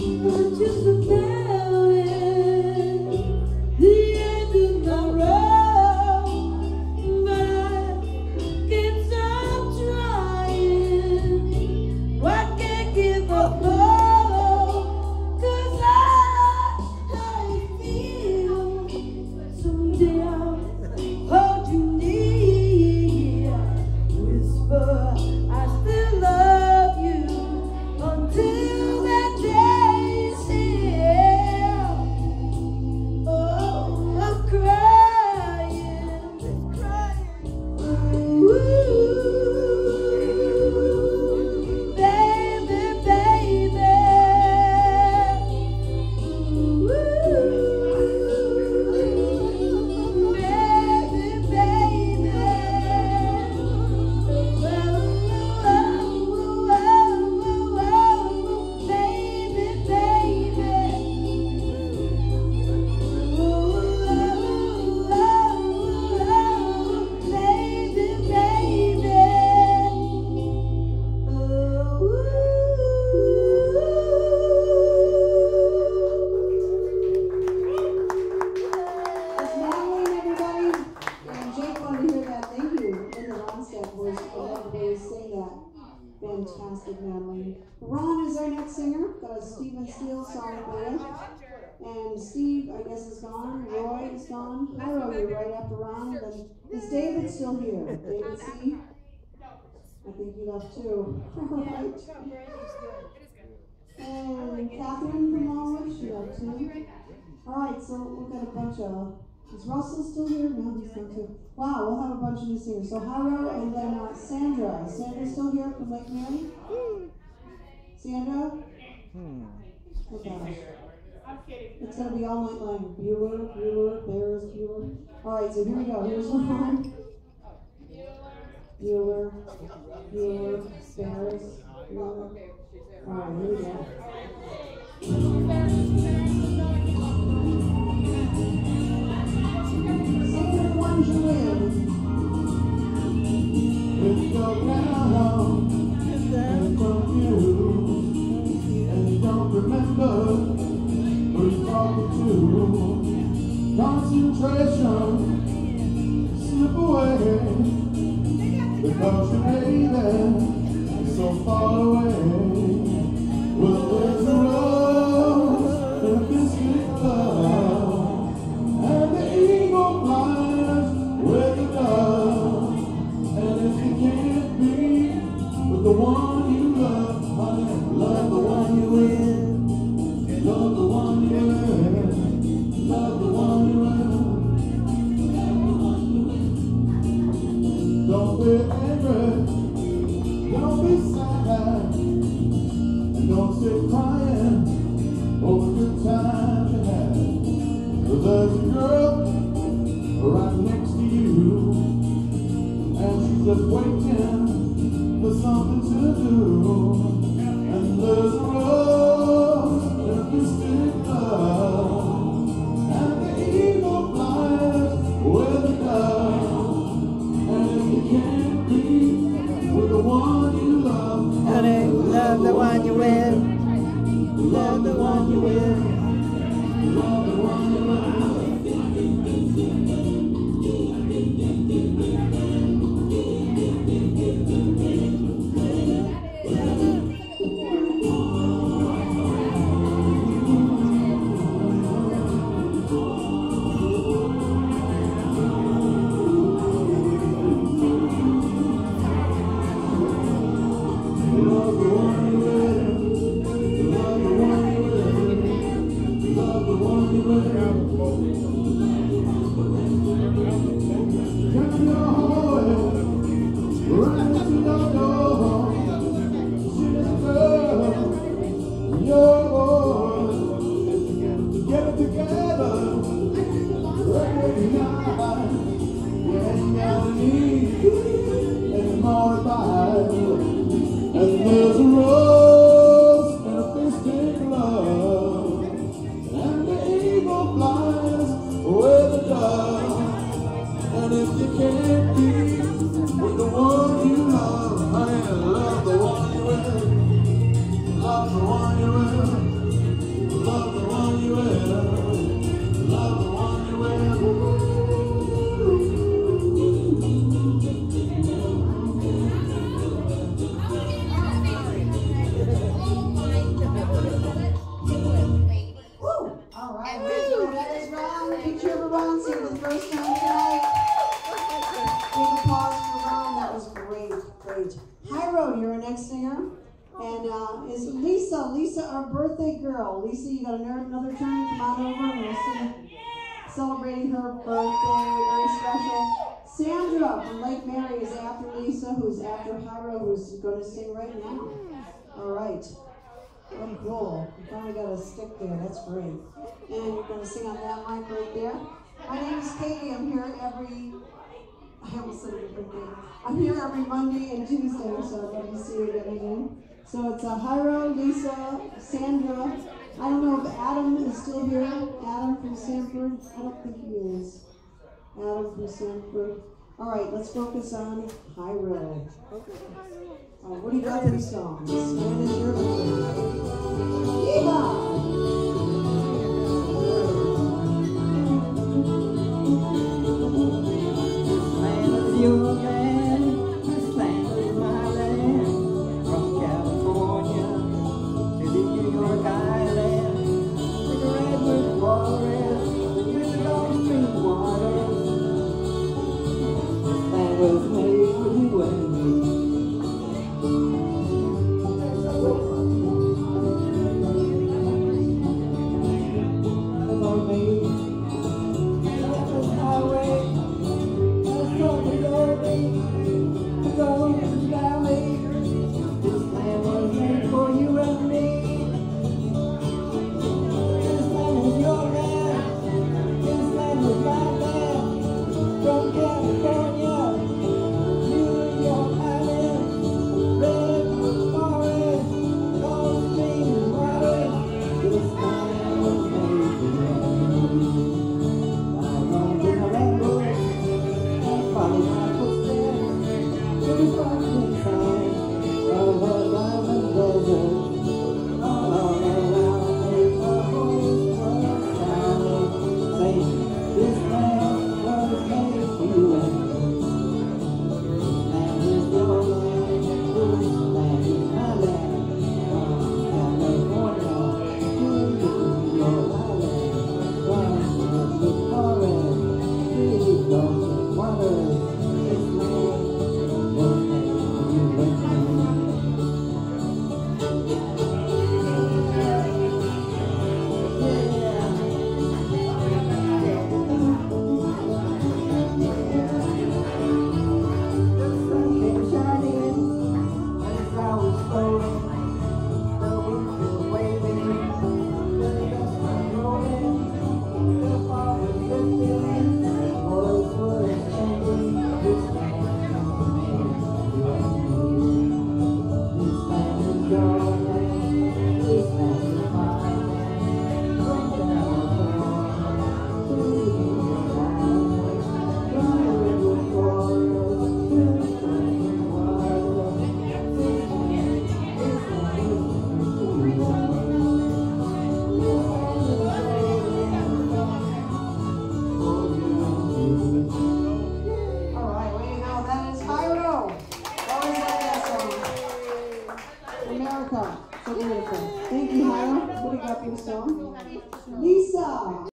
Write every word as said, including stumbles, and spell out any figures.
Fantastic, Natalie. Ron is our next singer. Got a Stephen Steele song for you. And Steve, I guess, is gone. Roy is gone. Hi, Roy, right after Ron. Then is David still here? David C. I think he left too. Right. And Catherine from Longwood, she left too. All right, so we've got a bunch of. Is Russell still here? No, he's not too. Wow, we'll have a bunch of new singers. So Hiro and then uh, Sandra. Is Sandra still here from Lake Mary? Sandra? Hmm. Oh gosh. It's going to be all night long. Bueller, Bueller, Bears, Bueller. All right, so here we go. Here's one. Bueller, Bueller, Bears, Bueller. All right, here we go. Ones you win. If you're down and from you, and you don't remember who you're talking to, concentration slip away because your baby is so far away. Well, there's a rose in a biscuit love, and the eagle flies with the dove. And if you can't be with the one you love, honey, love the one you with, love the one you with, love the one you with. Don't be angry, don't be sad, and don't sit crying over the times you had. There's a girl right next to you, and she's just waiting for something to do. And there's a rose in a distant love, and the eagle flies with the dove. And if you can't be with the one you love, honey, love the one you with, love the one you with, love the one you with. first time tonight? Give applause for Ron. That was great, great. Hyro, you're our next singer. And uh, is Lisa, Lisa, our birthday girl. Lisa, you got another turn? Come on over and we'll sing. Celebrating her birthday, very special. Sandra from Lake Mary is after Lisa, who's after Hyro, who's going to sing right now. All right. Oh, cool. You finally got a stick there. That's great. And you're going to sing on that mic right there. My name is Katie. I'm here every, I almost said a different name. I'm here every Monday and Tuesday, so I'd love to see you getting in. So it's a Hyro, Lisa, Sandra. I don't know if Adam is still here. Adam from Sanford. I don't think he is. Adam from Sanford. All right, let's focus on Hyro. Uh, what do you got for songs? When is your birthday? Eva! So beautiful. Thank you, Hyro. What do you got for your song? Lisa.